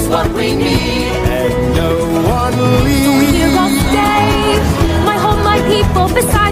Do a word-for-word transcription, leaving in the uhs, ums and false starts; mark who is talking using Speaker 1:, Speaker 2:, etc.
Speaker 1: just what we need.
Speaker 2: And no one leaves.
Speaker 3: So here I'll stay, my home, my people beside